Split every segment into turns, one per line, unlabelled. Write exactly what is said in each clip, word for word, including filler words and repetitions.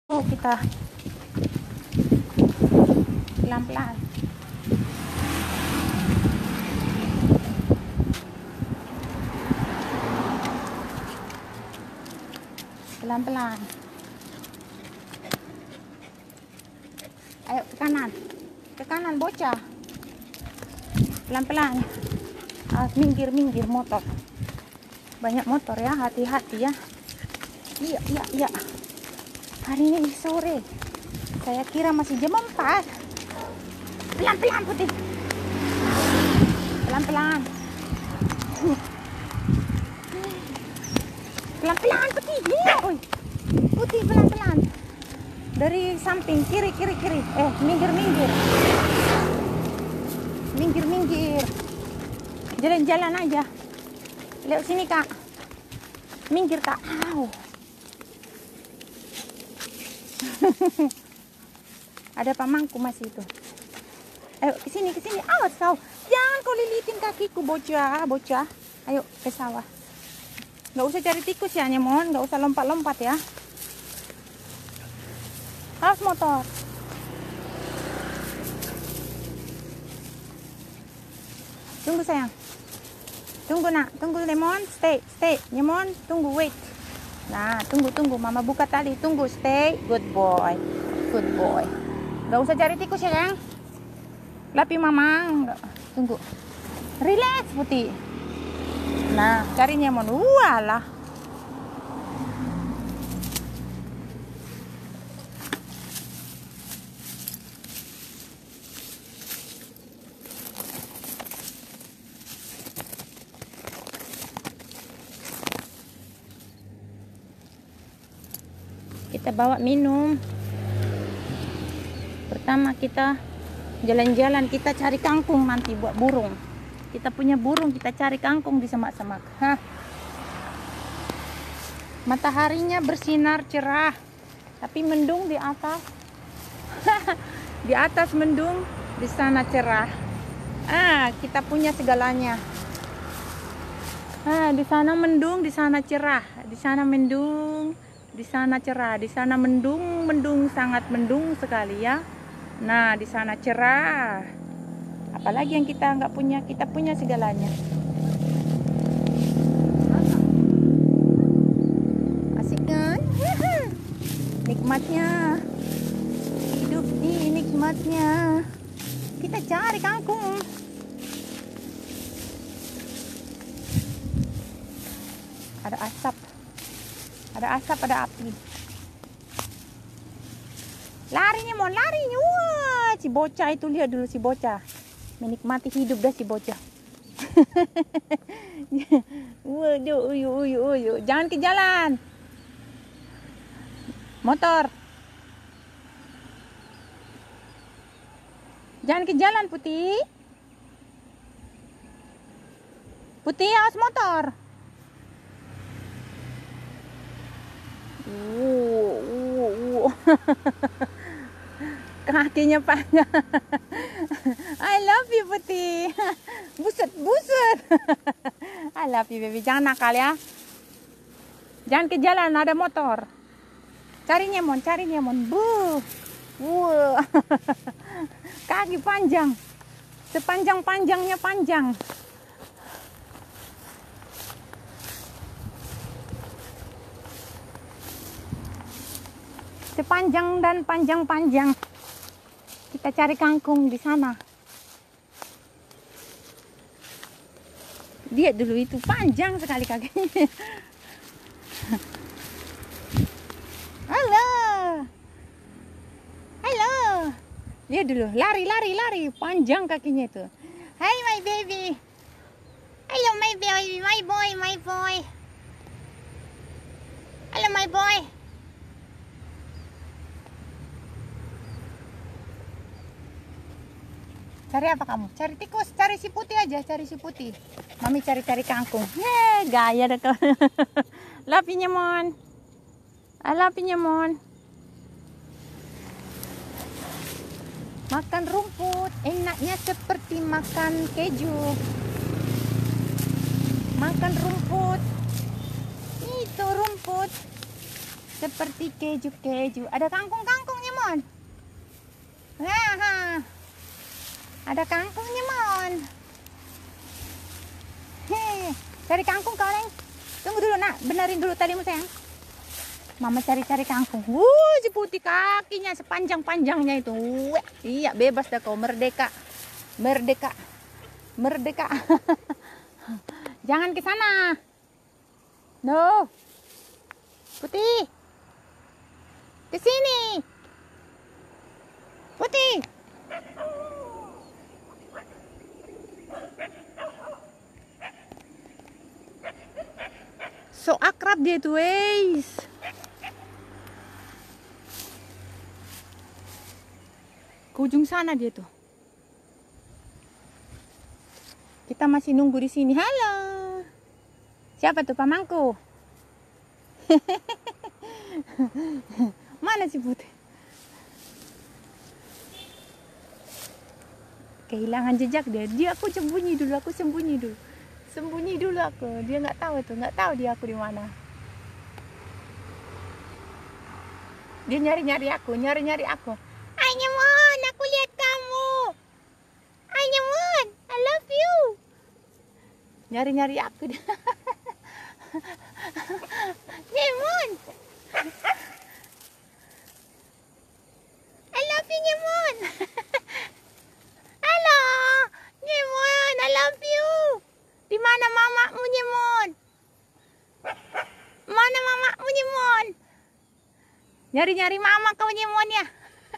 Oh, kita pelan-pelan. Pelan-pelan. Ayo ke kanan. Ke kanan bocah. Pelan-pelan. Ah, minggir-minggir motor. Banyak motor ya, hati-hati ya. Iya, iya, iya. Hari ini sore. Saya kira masih jam empat. Pelan-pelan Putih. Pelan-pelan. Pelan-pelan Putih. Iya, oi. Putih pelan-pelan. Dari samping kiri kiri kiri. Eh, minggir-minggir. Minggir-minggir. Jalan-jalan aja. Lewat sini, Kak. Minggir, Kak. Au. Ada pamangku masih itu. Ayo ke sini, ke sini. Awas kau. Jangan kau lilitin kakiku, bocah, bocah. Ayo ke sawah. Nggak usah cari tikus ya, Nyemon. Nggak usah lompat-lompat ya. Awas motor. Tunggu sayang. Tunggu nak. Tunggu Lemon. Stay, stay. Nyemon, tunggu, wait. Nah, tunggu, tunggu. Mama buka tali. Tunggu, stay. Good boy. Good boy. Gak usah cari tikus ya, Kang. Lapi Mama. Nggak. Tunggu. Relax, Putih. Nah, cari Nyemon. Walah. Kita bawa minum. Pertama kita jalan-jalan, kita cari kangkung nanti buat burung. Kita punya burung, kita cari kangkung di semak-semak. Hah. Mataharinya bersinar cerah, tapi mendung di atas. Di atas mendung, di sana cerah. Ah, kita punya segalanya. Ah, di sana mendung, di sana cerah. Di sana mendung, di sana cerah. Di sana mendung, mendung sangat mendung sekali ya. Nah, di sana cerah. Apalagi yang kita nggak punya, kita punya segalanya. Asik kan? Nikmatnya hidup ini, nikmatnya. Kita cari kangkung. Ada asap. Ada asap, ada api. Larinya mon, larinya. Wah, si bocah itu, lihat dulu si bocah. Menikmati hidup dah si bocah. Waduh, uyu, uyu, uyu. Jangan ke jalan. Motor. Jangan ke jalan, Putih. Putih, awas motor. Uh, uh, uh. Kakinya panjang. I love you Putih. Buset, buset. I love you baby. Jangan nakal ya. Jangan ke jalan, ada motor. Cari Nyemon, cari Nyemon. Bu. Wow. Kaki panjang. Sepanjang-panjangnya panjang. Sepanjang dan panjang-panjang. Kita cari kangkung di sana. Lihat dulu itu panjang sekali kakinya. Halo. Halo. Lihat dulu, lari, lari, lari. Panjang kakinya itu. Hai my baby. Hello my baby, my boy, my boy. Halo my boy. Cari apa kamu? Cari tikus, cari si Putih aja, cari si Putih. Mami cari-cari kangkung. Heh, gaya dah kau. Lapi Nyemon. Lapi Nyemon. Makan rumput, enaknya seperti makan keju. Makan rumput. Itu rumput. Seperti keju-keju. Ada kangkung-kangkungnya, Mon. Nah, ada kangkungnya, Mon. Hei, cari kangkung kau, Neng. Tunggu dulu, nak. Benerin dulu tadimu, sayang. Mama cari-cari kangkung. Wuh, si putih kakinya sepanjang-panjangnya itu. Weh, iya, bebas dah kau. Merdeka. Merdeka. Merdeka. Jangan ke sana. No. Putih. Ke sini. Putih. So akrab dia tuh, guys. Ke ujung sana dia tuh. Kita masih nunggu di sini. Halo. Siapa tuh, pamangku? Mana si Putih? Kehilangan jejak dia. Dia aku sembunyi dulu, aku sembunyi dulu. Sembunyi dulu aku. Dia nggak tahu tuh, nggak tahu dia aku di mana. Dia nyari-nyari aku, nyari-nyari aku. Hai Nyemon, aku lihat kamu. Hai Nyemon, I love you. Nyari-nyari aku dia. Nyemon. I love you Nyemon. Halo, Nyemon, I love you. Di mana mamamu Nyemon? Mana mamamu Nyemon? Nyari-nyari mama kau Nyemon ya.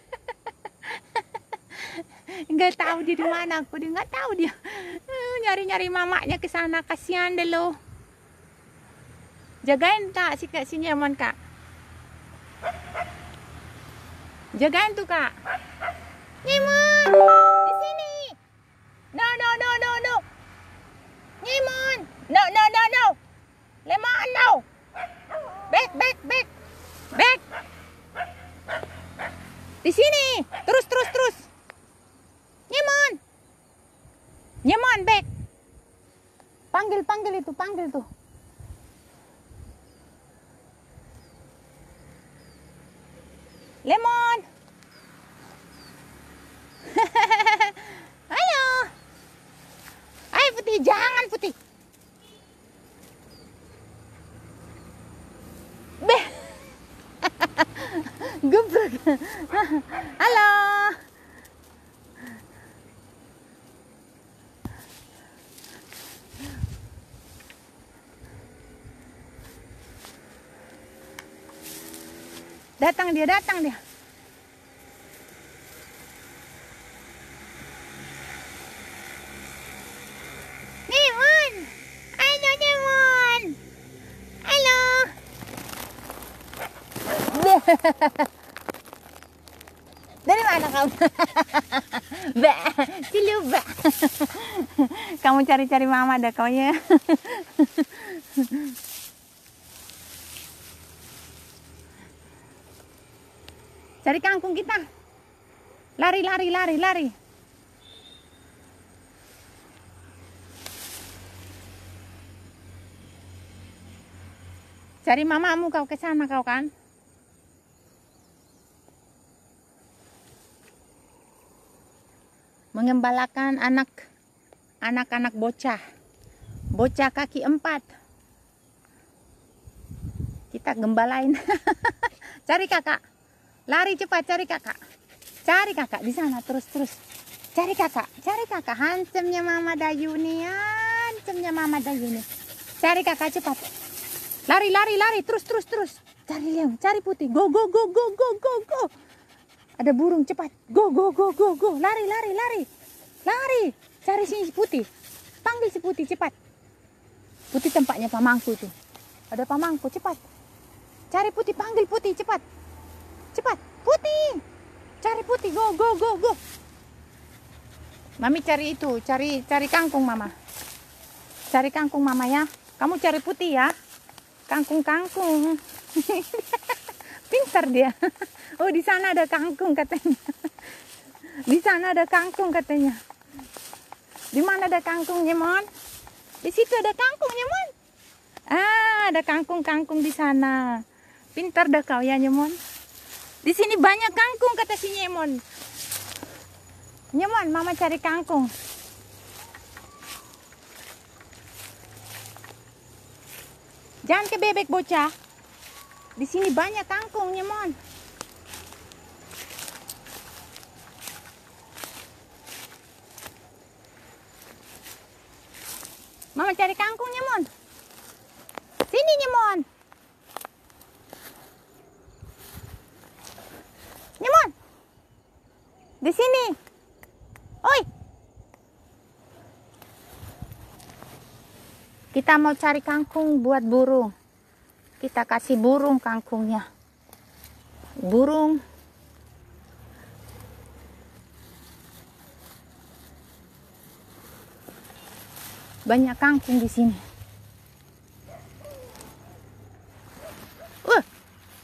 Nggak tahu dia di mana aku, dia nggak tahu dia. Nyari-nyari mamanya ke sana, kasihan deh lo. Jagain kak si kak si Nyemon kak. Jagain tuh kak. Nyemon, di sini. No no no no no. Nyemon, no no no no. Lemon no. Back back back back. Di sini, terus terus terus. Nyemon, Nyemon back. Panggil panggil itu, panggil tuh. Lemon. Halo. Ayo Putih, jangan Putih. Beh. Gebrek. Halo. Datang dia, datang dia. Nyemon. Halo Nyemon. Halo. Dari mana kamu? Ba, silu ba. Kamu cari-cari mama dah kau ya. Cari kangkung kita. Lari, lari, lari, lari. Cari mamamu kau ke sana kau kan. Mengembalakan anak anak-anak bocah. Bocah kaki empat. Kita gembalain. Cari kakak. Lari cepat, cari kakak. Cari kakak di sana terus-terus. Cari kakak, cari kakak. Handsome-nya Mama Dayu nih. Handsome-nya Mama Dayu nih. Cari kakak cepat. Lari, lari, lari. Terus, terus, terus. Cari Leon, cari Putih. Go, go, go, go, go, go, go. Ada burung cepat. Go, go, go, go, go. Lari, lari, lari. Lari. Cari sini si Putih. Panggil si Putih cepat. Putih tempatnya pamangku tuh. Ada pamangku cepat. Cari Putih, panggil Putih cepat. Cepat, Putih. Cari Putih, go, go, go, go. Mami cari itu, cari cari kangkung Mama. Cari kangkung Mama ya. Kamu cari Putih ya. Kangkung-kangkung. Pintar dia. Oh, di sana ada kangkung katanya. Di sana ada kangkung katanya. Di mana ada kangkung Nyemon? Di situ ada kangkung Nyemon. Ah, ada kangkung-kangkung di sana. Pintar dah kau ya Nyemon. Di sini banyak kangkung kata si Nyemon. Nyemon, mama cari kangkung. Jangan ke bebek bocah. Di sini banyak kangkung Nyemon. Mama cari kangkung Nyemon. Sini Nyemon. Nyemon. Di sini. Oi. Kita mau cari kangkung buat burung. Kita kasih burung kangkungnya. Burung. Banyak kangkung di sini. Uh.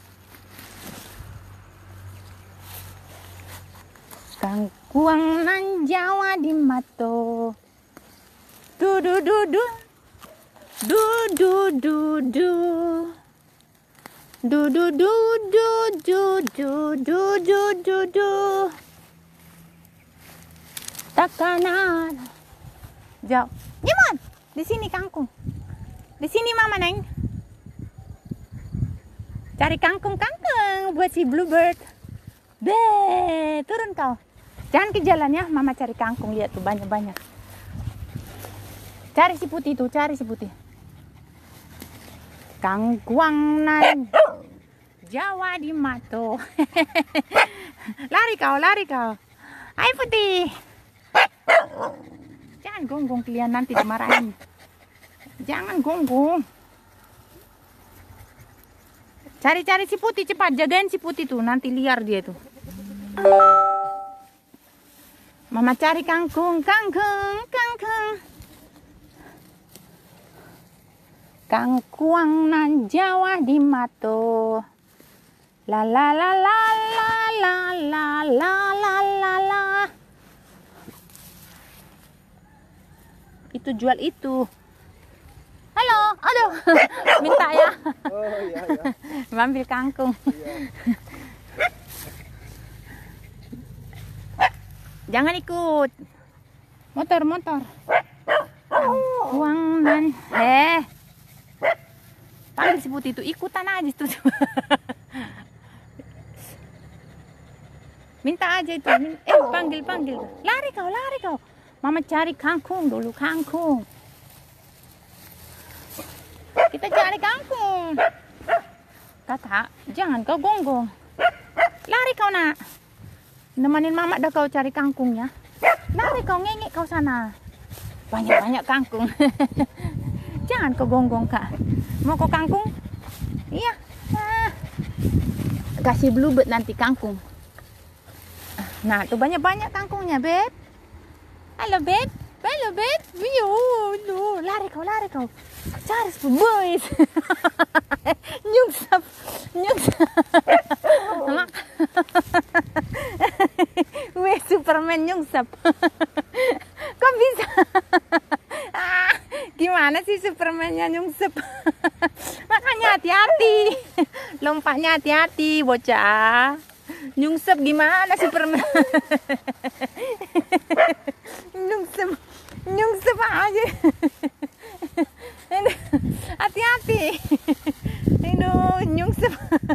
Kangkuang nan Jawa di mato. Du du du du. Du du du du. Du du du du du du du du du du. Takanan. Jauh. Nyemon, di sini kangkung. Di sini mama Neng. Cari kangkung-kangkung buat si bluebird. Be, turun kau. Jangan ke jalan ya, mama cari kangkung. Lihat tuh banyak-banyak. Cari si putih tuh, cari si putih. Kangkuang nan Jawa di mato. Lari kau, lari kau. Hai putih. Jangan gonggong kalian nanti dimarahin. Jangan gonggong. Cari-cari si putih cepat, jagain si putih tuh, nanti liar dia tuh. Mama cari kangkung, kangkung, kangkung. Kangkuang nan Jawa di mato. La la la la la la la la la la la. Itu jual itu. Halo, aduh, minta ya. Oh iya iya. Ambil kangkung. Iya. Jangan ikut. Motor, motor. Kangkuang nan, eh. Panggil si putih itu, ikutan aja tuh. Minta aja itu. Eh, panggil, panggil. Lari kau, lari kau. Mama cari kangkung dulu, kangkung. Kita cari kangkung. Kakak, jangan kau gonggong. Lari kau nak. Nemenin mama dah kau cari kangkungnya. Lari kau, ngengek kau sana. Banyak-banyak kangkung. Jangan kau gonggong kak. Mau kau kangkung? Iya. Nah. Kasih bluebird nanti kangkung. Nah, tuh banyak-banyak kangkungnya, Beb. Halo, Beb. Halo, Beb. Yo, lari kau, lari kau. Cari boys. Nyungsap. Nyungsap. Weh, Superman nyungsap. Kok bisa? Gimana sih Supermannya nyungsep? Makanya hati-hati. Lompatnya hati-hati, bocah. Nyungsep gimana Superman? Nyungsep. Nyungsep aja. Hati-hati. Ini nyungsep.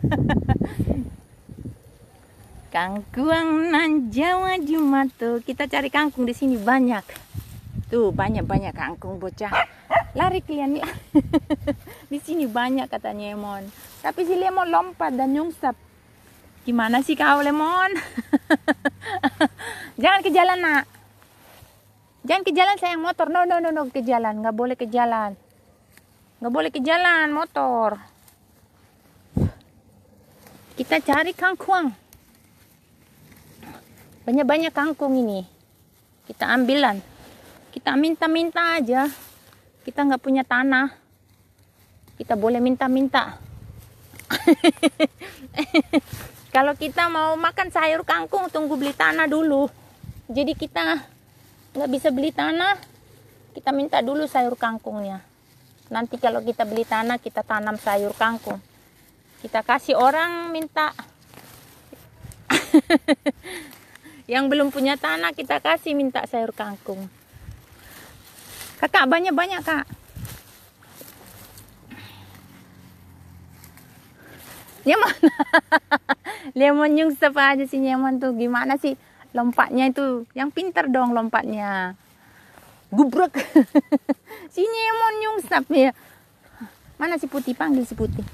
Kangkuang nan Jawa di mato. Kita cari kangkung di sini banyak. Tuh banyak-banyak kangkung bocah. Lari kalian ya. Di sini banyak katanya Lemon. Tapi si Lemon lompat dan nyungsep. Gimana sih kau Lemon? Jangan ke jalan nak. Jangan ke jalan sayang, motor. No no no no ke jalan. Nggak boleh ke jalan. Nggak boleh ke jalan motor. Kita cari kangkung. Banyak-banyak kangkung ini. Kita ambilan. Kita minta-minta aja. Kita nggak punya tanah. Kita boleh minta-minta. Kalau kita mau makan sayur kangkung, tunggu beli tanah dulu. Jadi kita nggak bisa beli tanah. Kita minta dulu sayur kangkungnya. Nanti kalau kita beli tanah, kita tanam sayur kangkung. Kita kasih orang minta. Yang belum punya tanah kita kasih minta sayur kangkung. Kakak banyak-banyak kak. Nyaman. Lemon nyungsep aja si Nyaman tuh. Gimana sih lompatnya itu? Yang pintar dong lompatnya. Gubrek. Si Nyaman nyungsep ya. Mana si Putih? Panggil si Putih.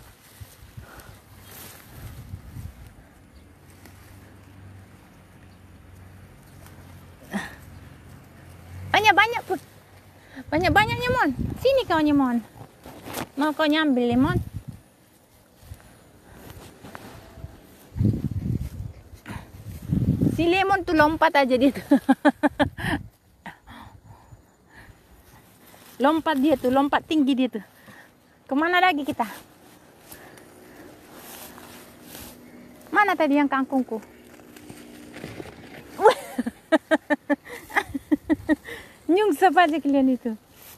Banyak-banyak pun. Banyak-banyak Nyamon. Sini kau Nyamon. Mau kau nyambil lemon? Si lemon tuh lompat aja dia tuh. Lompat dia tuh, lompat tinggi dia tuh. Kemana lagi kita? Mana tadi yang kangkungku? Nyungsep aja kalian itu.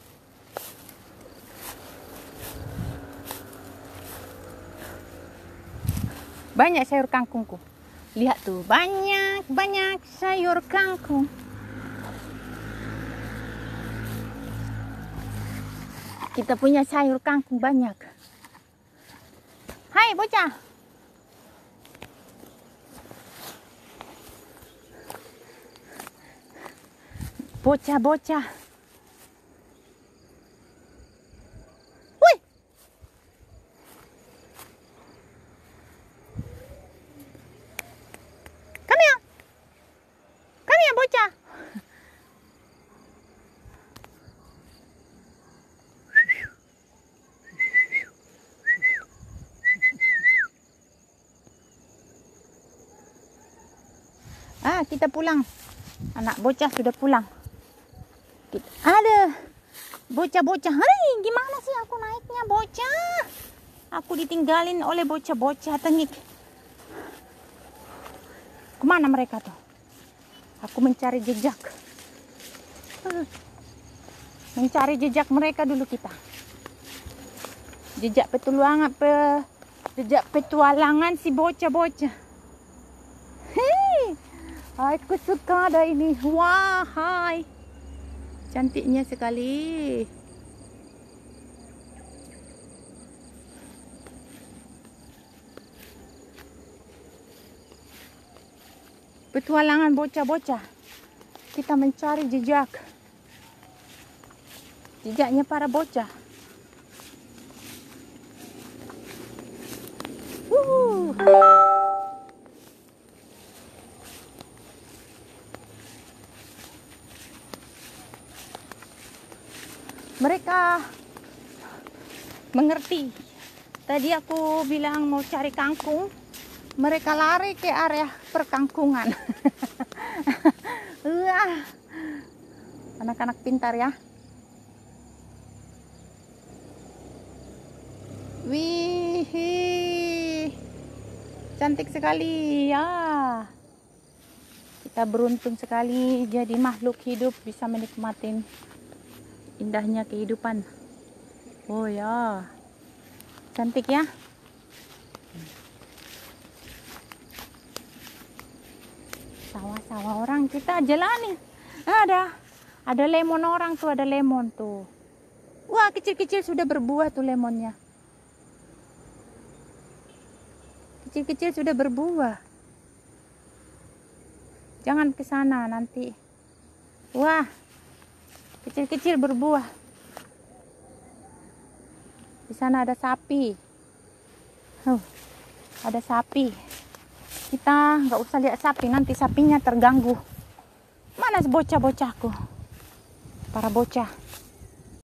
Banyak sayur kangkungku. Lihat tuh, banyak banyak sayur kangkung. Kita punya sayur kangkung banyak. Hai bocah. Bocah-bocah. Wih. Come here. Come here, bocah. Ah, kita pulang. Anak bocah sudah pulang. Ada bocah-bocah. Hai, gimana sih aku naiknya bocah? Aku ditinggalin oleh bocah-bocah tengik. Kemana mereka tuh? Aku mencari jejak. Mencari jejak mereka dulu kita. Jejak petualangan, pe, jejak petualangan si bocah-bocah. Hei, aku suka ada ini. Wah, hai. Cantiknya sekali. Petualangan bocah-bocah. Kita mencari jejak. Jejaknya para bocah. Wuh. Mereka mengerti. Tadi aku bilang mau cari kangkung, mereka lari ke area perkangkungan. Wah, anak-anak pintar ya. Wih, cantik sekali ya. Kita beruntung sekali jadi makhluk hidup bisa menikmati indahnya kehidupan. Oh ya, cantik ya. Sawah-sawah orang kita jalani. Ada, ada lemon orang tuh, ada lemon tuh. Wah, kecil-kecil sudah berbuah tuh lemonnya. Kecil-kecil sudah berbuah. Jangan ke sana nanti. Wah. Kecil-kecil berbuah. Di sana ada sapi. Huh, ada sapi. Kita nggak usah lihat sapi, nanti sapinya terganggu. Mana bocah-bocahku? Para bocah.